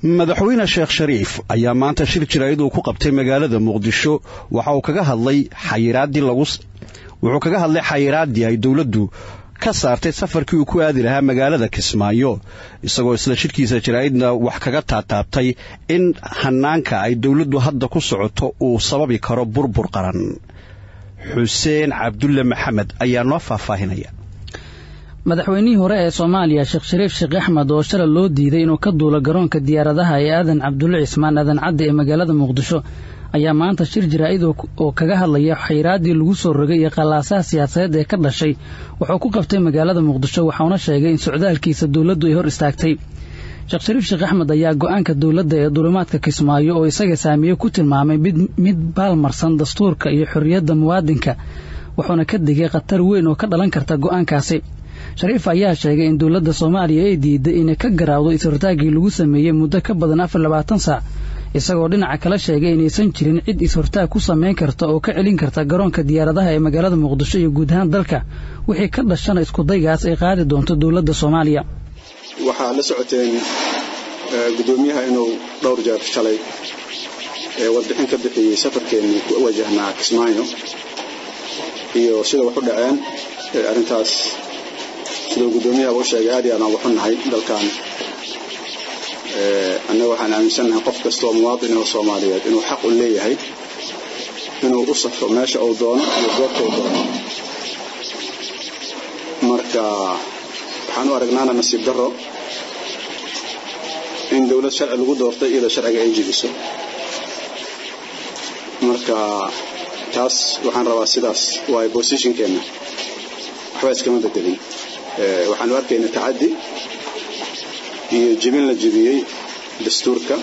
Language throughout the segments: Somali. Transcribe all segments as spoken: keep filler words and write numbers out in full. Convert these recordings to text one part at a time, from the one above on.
madaxweyne Sheekh Shariif ayaa maanta shir jiraayad uu ku qabtay magaalada Muqdisho waxa uu kaga hadlay xayiraadii lagu wuxuu kaga hadlay xayiraadii ay dawladdu ka saartay safarkii uu ku aadi lahaa magaalada Kismaayo isagoo isla shirkiisa jiraayadna wax kaga taataabtay in hanaanka ay dawladdu hadda ku socoto uu sababi karo burbur qaran Xuseen Cabdulle Maxamed ayaa noo faahfaahinaya madaxweynihii hore ee Soomaaliya Sheekh Shariif Sheekh Axmed oo shalay loo diiday inuu ka duulo garoonka diyaaradaha ee Aadan Cabdulle Cismaan Aadan Cadde ee magaalada Muqdisho ayaa maanta shir jiraayad oo kaga hadlaya xayiraadii lagu soo rogay iyo qalaasaha siyaasadeed ee ka dhashay wuxuu ku qabtay magaalada Muqdisho waxaana sheegay in socdaalkiisa dawladdu ay hor istaagtay Sheekh Shariif Sheekh Axmed ayaa go'aanka dawladda ee duulimaadka Kismaayo oo isaga saamiyo ku tilmaamay mid baalmarsan dastuurka iyo xorriyadda muwaadinka wuxuuna ka digay khatar weyn oo ka dhalan karta go'aankaasi Shariif ayaa sheegay in dawladda Soomaaliya ay diiday inay ka garaawdo is-hortaagii lagu sameeyay muddo ka badan afar iyo labaatan saac isagoo dhinaca kale sheegay inaysan jirin cid is-hortaag ku sameyn karta oo ka celin karta garoonka diyaaradaha ee magaalada Muqdisho iyo guud ahaan dalka wixii ka dhashana isku daygaas ay qaadi doonto dawladda Soomaaliya waxa la socoteen gudoomiyaha inuu dhowr jeer shalay ee warbixin ka bixiyay safarkeena ku wajahnaa Kismaayo iyo sida wax u dhaceen arintaas sidoo gudoomiyaha uu sheegay aad aan ugu xunnahay dalkan ee anaga waxaan aaminsanahay qof kasta oo muwaadin oo Soomaaliyeed inuu xaq u leeyahay inuu u safro meesha uu doono iyo goobta uu doono marka waxaan u aragnaa nasiib darro in dawlad sharci lagu doortay iyada sharciga ay jibiso marka taas waxaan rabaa sidaas waa positionkeena waxba iskama bedelin ee waxaan u arkaynaa taadi iyo jibin la jibiyay dastuurka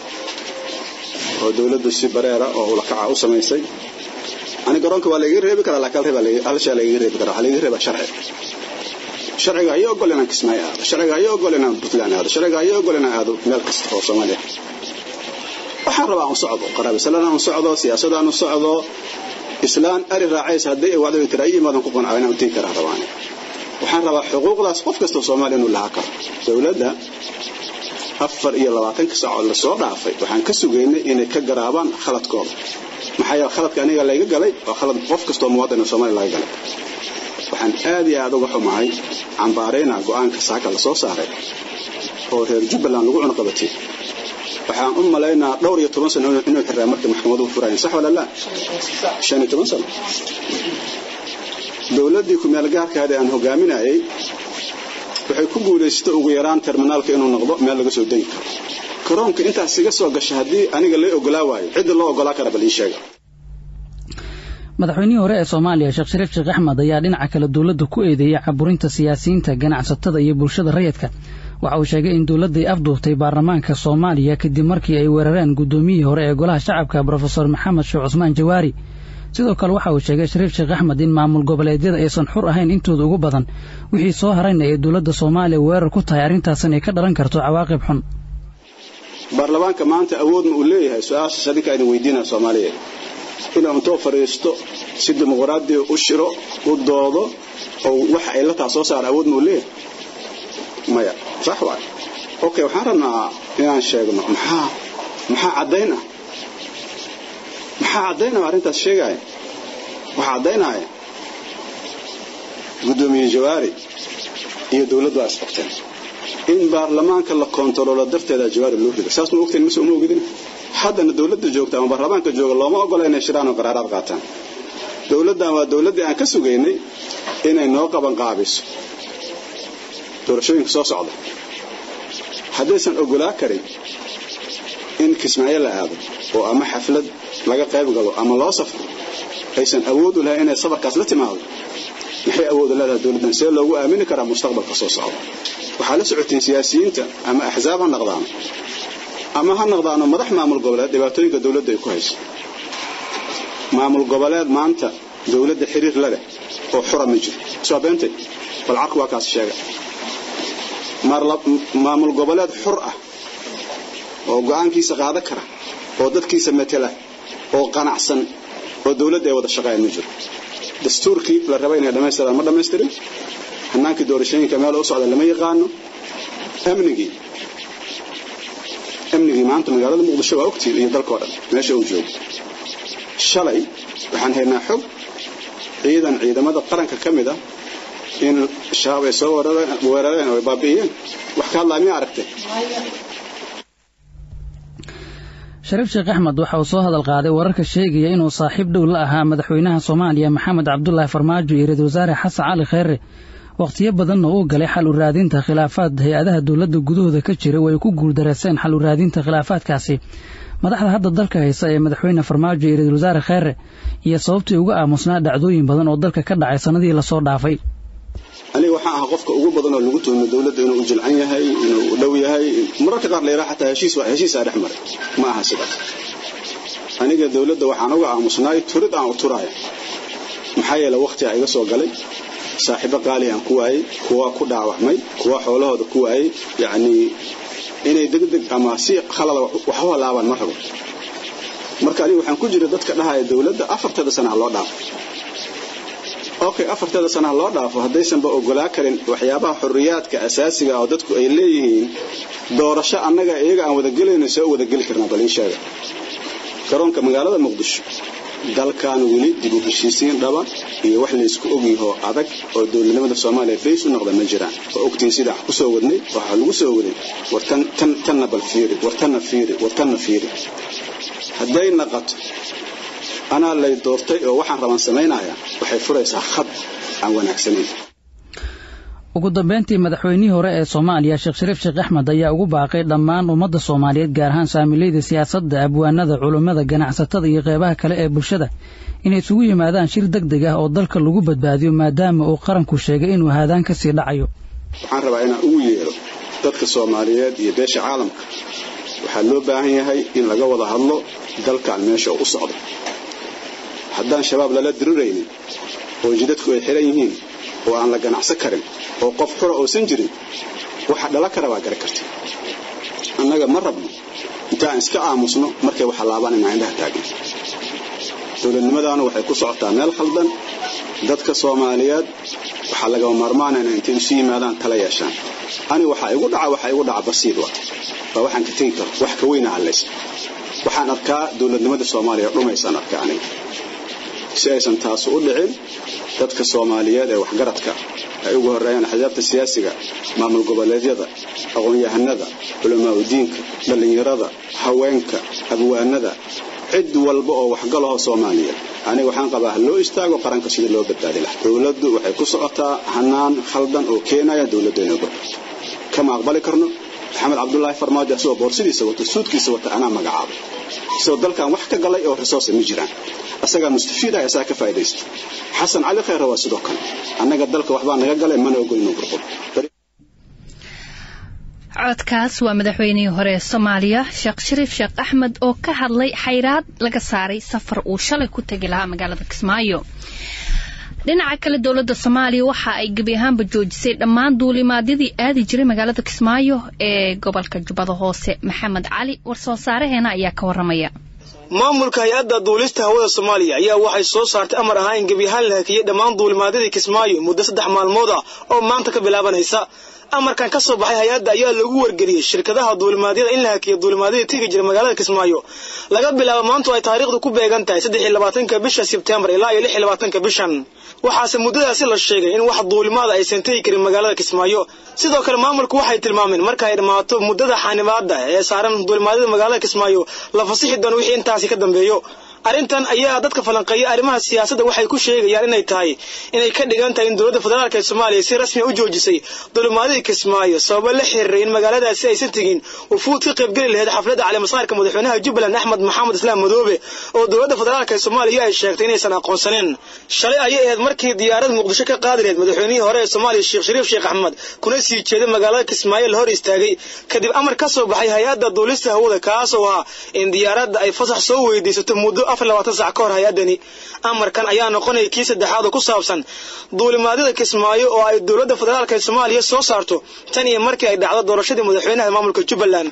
oo dawladdu si bareera oo la kaca u sameysay ani garoonka waa la iga reebi karaa laakiin reeba la hal shay la iga reebi karaa hal iga reeba sharci sharciga ayaa ogolana Kismaayo sharciga ayaa ogolana Puntland sharciga ayaa ogolana aado meel kasta oo Soomaaliya waxaan rabaa aan socdo qaraabo salana aan socdo siyaasadda aan socdo islaan ari raacays haddii ay wada tiraayay madan ku qanacayna u tii karaa rabaan waxaan rabaa xuquuqdaas qof kasta oo Soomaali inuu lahaa karo dawladda afar iyo labaatan saac la soo dhaafay waxaan ka sugeynay inay ka garaabaan khaladkooda maxay khaladka aniga la iga galay oo khalad qof kasta oo muwaadin Soomaali la iga galay waxaan aad iyo aad uga xumahay cambaareyna go'aanka saaka la soo saaray oo reer Jubbaland lagu cunqabatay waxaan u maleynaa dhowr iyo toban sano inuu xiraa markii maxkamaduhu furayeen sax wala la shan iyo toban sano dawladii ku meel gaarka ah aan hogaaminayay waxay ku guuleystay ugu yaraan terminalka inuu noqdo meel laga soo degi karo garoonka intaas iga soo gashay hadii aniga la ogolaa waayo cid loo ogolaa kara bal ii sheega madaxweynihii hore ee Soomaaliya Sheekh Shariif Sheekh Axmed ayaa dhinaca kale dawladda ku eedeeyay caburinta siyaasiyiinta ganacsatada iyo bulshada rayidka waxa uu sheegay in dawladdu ay afduubtay baarlamaanka Soomaaliya kadib markii ay weerareen gudoomiyihii hore ee golaha shacabka Professor Maxamed Sheekh Cusmaan Jawaari sidoo kale waxa uu sheegay Shariif Sheekh Axmed in maamul goboleedyada aysan xur ahayn intooda ugu badan wixii soo harayna ee dawladda Soomaaliya weerar ku tahay arintaasna ay ka dhalan karto cawaaqib xun baarlamaanka maanta awood ma u leeyahay su'aasha sadika ay weydiinayaan Soomaaliyeed inuu intuu fariisto si dimuqraadi u shiro u doodo oo waxa ay la taasoo saar awood ma u leeyahay maya صح واي اوكي waxaan rabnaa inaan sheegno maxaa maxaa cadeyna maxaa cadeyna arintaas sheegay waxa cadeynaya gudoomiye Jawaari iyo dawladdu asfaqteen in baarlamaanka la kontrolo darteeda Jawaari loo rido saas ma ogtiin mas'uul ogidin haddana dawladda joogta ama baarlamaanka jooga looma ogola inay shiraan oo qaraaraad qaataan dawladda waa dawladda aan ka sugeynay inay noo qaban qaabiso doorashooyinka soo socda haddaysan ogolaa karin in Kismaayo la aado oo ama xaflad laga qayb galo ama loo safro aysan awood u lahayn inay safarkaas la timaado maxay awood u leedahay dawladdan si loogu aamini karaa mustaqbalka soo socda waxa la socotiin siyaasiyiinta ama axzaab ha noqdaan ama ha noqdaan madax maamul goboleed dhibaatooyinka dawladda ay ku hayso maamul goboleed maanta dawladda xiriir la leh oo xura ma jiro soo beentay bal arku waa kaas sheegay maamul goboleed xur ah oo go'aankiisa qaada kara oo dadkiisa matala oo qanacsan oo dawladda ay wada shaqeeyaan ma jiro dastuurkii la rabay inay dhameystiraan ma dhameystirin hannaankii doorashooyinka meel u socda lama yaqaano amnigii amnigii maanta magaalada muqdisho waa ogtiin iyo dalka oo dhan meesha uu joogo shalay waxaan haynaa xog ciidan ciidamada qaranka ka mid ah in shabaab ay soo weerareen oo baabi'iyeen wax ka hadlaa miyaa aragtay shariif sheekh axmed waxa uu soo hadal qaaday wararka sheegaya inuu saaxiib dhow la ahaa madaxweynaha Soomaaliya Maxamed Cabdullaahi Farmaajo iyo ra'iisul wasaare Xasan Cali Kheyre waqtiyo badan oo galay xal u raadinta khilaafaad hay'adaha dawladda gudahooda ka jira way ku guuldareyseen xal u raadinta khilaafaadkaasi madaxda hadda dalka haysa ee madaxweyne Farmaajo iyo ra'iisul wasaare Kheyre iyo sababtii uga aamusnaa dhacdooyin badan oo dalka ka dhacay sanadii la soo dhaafay aniga waxaan ahaa qofka ugu badan oo lagu tuhmo dawladda inuu jilcan yahay inuu dhow yahay mararka qaar leeyahay xataa heshiis waa heshiis aan dhexmaray ma aha sidaas aniga dawladda waxaan uga aamusnaay turid aan u turaay maxaa yeelay waqti ay iga soo galay saaxiibo qaali aan ku waayay kuwa ku dhaawacmay kuwa xoolahooda ku waayay yaani inay degdeg ama si khalad wax walaaban ma rabo marka aniga waxaan ku jiray dadka dhahay dawladda afartada sano loo dhaafo okay afartada sano loo dhaafo hadaysan ba ogolaa karin waxyaabaha xurriyaadka asaasiga ah oo dadku ay leeyihiin doorasho annaga iyaga aan wada galayno soo wada gali karnaa bal in sheega garoonka magaalada muqdisho dalkan weli dib u heshiisiin dhaba iyo wax la isku ogyahay adag oo dawladnimada Soomaaliya baysu noqda ma jiraan oo ogtiin sida ku soo wadnay waxa lagu soo waday wartan tan tan bal fiiri wartan fiiri wartan fiiri haday naqato ana lay doortay oo waxaan rabaan sameeynayaa waxay furaysaa khad aan wanaagsaneyn ugu dambeyntii madaxweynihii hore ee Soomaaliya Sheekh Shariif Sheekh Axmed ayaa ugu baaqay dhammaan ummadda Soomaaliyeed gaar ahaan saamilayda siyaasadda abwaanada culimada ganacsatada iyo qaybaha kale ee bulshada inay isugu yimaadaan shir degdeg ah oo dalka lagu badbaadiyo maadaama uu qaranku sheegay inuu haadaan ka sii dhacayo waxaan rabaa inaan ugu yeero dadka Soomaaliyeed iyo beesha caalamka waxa loo baahan yahay in laga wada hadlo dalkan meesha uu socdo haddaan shabaab lala diriraynin oo jidadku ay xiran yihiin oo aan la ganacsan karin oo qof xor oo san jirin waxa dhala kara waa gar karti annaga ma rabno intaan iska aamusno markay waxa laabanayna indhaha taagan dawladnimadaana waxay ku socotaa meel khaldan dadka Soomaaliyeed waxa laga maarmaanayna intii isu yimaadaan tala yeeshaan ani waxa igu dhaca waxa igu dhaca basiid waa waxaan ka tagi karo wax ka weyn ah leys waxaan arkaa dawladnimada Soomaaliya dhumaysan arkaa aniga si aysan taas u dhicin dadka Soomaaliyeed ee wax garadka ay ugu horeeyaan xisabta siyaasiga maamul goboleedyada aqoon-yahanada culamaa u diinka dhalinyarada haweenka abwaanada cid walba oo wax galaha Soomaaliyeed aniga waxaan qabaa loo istaago qaranka sidii loo badbaadi lahaa dawladdu waxay ku socotaa hanaan khaldan oo keenaya dawladdeena kama aqbali karno Maxamed Cabdullaahi Farmaajo soo boorsidiisa wato suudkiisa wata ana magacaabo soo dalkan wax ka galay oo resource ma jiraan asaga mustafiida ayaa ka faa'iideysta Xasan Cali Kheyre waa sidoo kale annaga dalka waxba naga galay mana ogolino burqo codkaas waa madaxweynihii hore ee Soomaaliya Sheekh Shariif Sheekh Axmed oo ka hadlay xayiraad laga saaray safar uu shalay ku tagi lahaa magaalada Kismaayo dhinaca kale dawladda Soomaaliya waxa ay gabi ahaanba joojisay dhammaan duulimaadyadii aadi jiray magaalada Kismaayo ee gobolka Jubbada Hoose Maxamed Cali warsoo saareheena ayaa ka waramaya maamulka hay'adda duulista hawada Soomaaliya ayaa waxay soo saartay amar ahaan in gabi ahaan la hakiyay dhammaan duulimaadyadii Kismaayo muddo saddex maalmood ah oo maanta ka bilaabanaysa amarkan ka soo baxay hay'adda ayaa lagu wargeliyay shirkadaha duulimaadyada in la hakiyo duulimaadyada tigi jira magaalada Kismaayo laga bilaabo maanta ay taariikhdu ku beegan tahay saddex iyo labaatanka bisha September ilaa iyo lix iyo labaatanka bishan waxaase muddadaasi la sheegay in wax duulimaad aysan tagi karin magaalada Kismaayo sidoo kale maamulku waxay tilmaameen marka ay dhamaato muddada xanibaadda ee saaran duulimaadyada magaalada Kismaayo la fasixi doono wixii intaasi ka dambeeyo arrintan ayaa dadka falanqeeya arrimaha siyaasadda waxay ku sheegayaan inay tahay inay ka dhigan tahay in dawladda federaalka ee Soomaaliya si rasmi ah u joojisay duulimaadyada Kismaayo sabab la xiriiray in magaaladaasi aysan tagin wufuud ka qayb gali lahayd xafladda cali masaarka madaxweynaha Jubbaland Axmed Maxamed Islaam Madoobe oo dawladda federaalka ee Soomaaliya ay sheegtay inaysan aqoonsanin shalay ayay ahayd markii diyaarad Muqdisho ka qaadi lahayd madaxweynihii hore ee Soomaaliya Sheekh Shariif Sheekh Axmed kuna sii jeeday magaalada Kismaayo la hor istaagay kadib amar ka soo baxay hay'adda duulista hawada kaas oo ah in diyaaradda ay fasax soo weydiisato muddo afar iyo labaatan saac ka hor hay'adani amarkan ayaa noqonay kii saddexaad oo ku saabsan duulimaadyada Kismaayo oo ay dawladda federaalka ee Soomaaliya soo saarto tan iyo markii ay dhacdo doorashadii madaxweynaha maamulka Jubbaland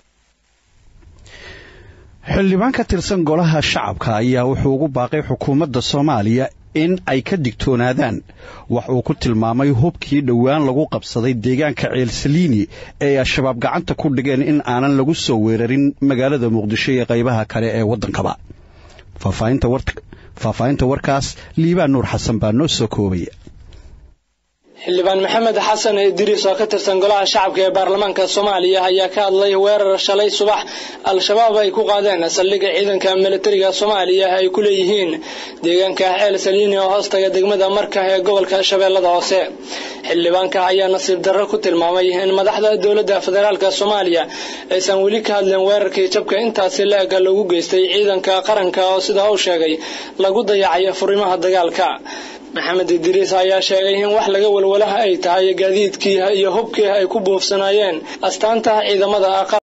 xildhibaan ka tirsan golaha shacabka ayaa wuxuu ugu baaqay xukuumadda Soomaaliya in ay ka digtoonaadaan wax uu ku tilmaamay hubkii dhowaan lagu qabsaday deegaanka ceelsaliini ee al-shabaab gacanta ku dhigeen in aanan lagu soo weerarin magaalada muqdisho iyo qaybaha kale ee waddankaba faahfaahinta warkaas liibaan nuur xasan baa noo soo koobaya. xildhibaan maxamed xasan idriis oo ka tirsan golaha shacabka ee baarlamaanka Soomaaliya ayaa ka hadlay weerar shalay subax al-shabaab ay ku qaadeen saldhigga ciidanka militariga Soomaaliya ay ku leeyihiin deegaanka ceelsaliini oo hoostaga degmada Marka ee gobolka Shabeellada Hoose. xildhibaanka ayaa nasiib darro ku tilmaamay in madaxda dawladda federaalka Soomaaliya aysan weli ka hadlin weerarkii jabka intaas leeg lagu geystay ciidanka qaranka oo sida uu sheegay lagu dayacay furimaha dagaalka. maxamed idriis ayaa sheegay in wax laga walwalaha ay tahay gaadiidkii iyo hubkii ay ku buufsanayeen astaanta ciidamada